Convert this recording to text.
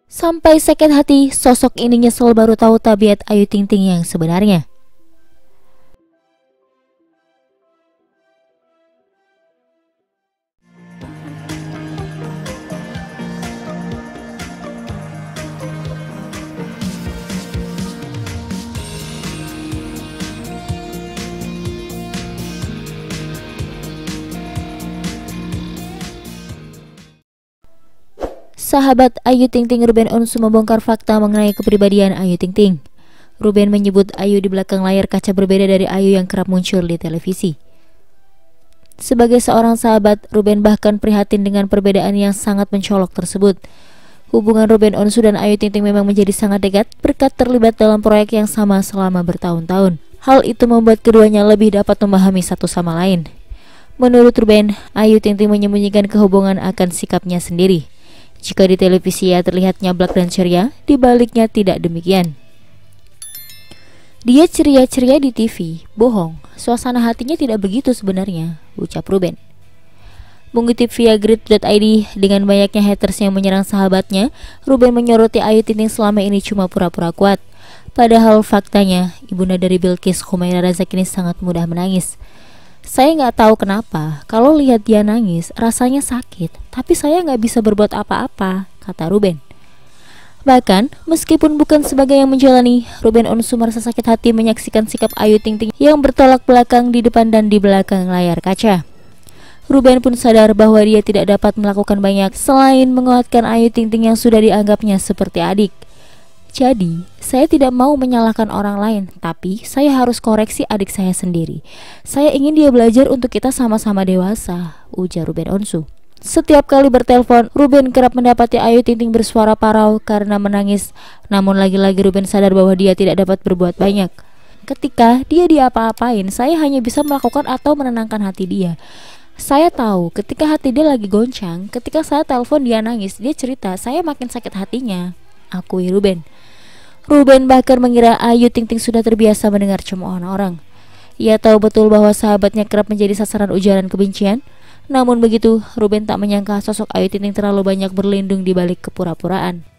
Sampai sakit hati, sosok ini nyesel baru tahu tabiat Ayu Ting Ting yang sebenarnya. Sahabat Ayu Ting Ting Ruben Onsu membongkar fakta mengenai kepribadian Ayu Ting Ting. Ruben menyebut Ayu di belakang layar kaca berbeda dari Ayu yang kerap muncul di televisi. Sebagai seorang sahabat, Ruben bahkan prihatin dengan perbedaan yang sangat mencolok tersebut. Hubungan Ruben Onsu dan Ayu Ting Ting memang menjadi sangat dekat berkat terlibat dalam proyek yang sama selama bertahun-tahun. Hal itu membuat keduanya lebih dapat memahami satu sama lain. Menurut Ruben, Ayu Ting Ting menyembunyikan kehubungan akan sikapnya sendiri. Jika di televisi ia terlihat nyablak dan ceria, di baliknya tidak demikian. Dia ceria-ceria di TV, bohong. Suasana hatinya tidak begitu sebenarnya, ucap Ruben. Mengutip via grid.id, dengan banyaknya haters yang menyerang sahabatnya, Ruben menyoroti Ayu Ting Ting selama ini cuma pura-pura kuat. Padahal faktanya, ibunda dari Bilqis, Humaira Razak ini sangat mudah menangis. Saya nggak tahu kenapa, kalau lihat dia nangis, rasanya sakit, tapi saya nggak bisa berbuat apa-apa, kata Ruben. Bahkan, meskipun bukan sebagai yang menjalani, Ruben Onsu merasa sakit hati menyaksikan sikap Ayu Ting Ting yang bertolak belakang di depan dan di belakang layar kaca. Ruben pun sadar bahwa dia tidak dapat melakukan banyak selain menguatkan Ayu Ting Ting yang sudah dianggapnya seperti adik. Jadi, saya tidak mau menyalahkan orang lain, tapi saya harus koreksi adik saya sendiri. Saya ingin dia belajar untuk kita sama-sama dewasa, ujar Ruben Onsu. Setiap kali bertelepon, Ruben kerap mendapati Ayu Ting Ting bersuara parau karena menangis. Namun lagi-lagi Ruben sadar bahwa dia tidak dapat berbuat banyak. Ketika dia diapa-apain, saya hanya bisa melakukan atau menenangkan hati dia. Saya tahu ketika hati dia lagi goncang, ketika saya telepon dia nangis, dia cerita, saya makin sakit hatinya, akui Ruben. Ruben bahkan mengira Ayu Ting Ting sudah terbiasa mendengar cemoohan orang. Ia tahu betul bahwa sahabatnya kerap menjadi sasaran ujaran kebencian. Namun begitu, Ruben tak menyangka sosok Ayu Ting Ting terlalu banyak berlindung di balik kepura-puraan.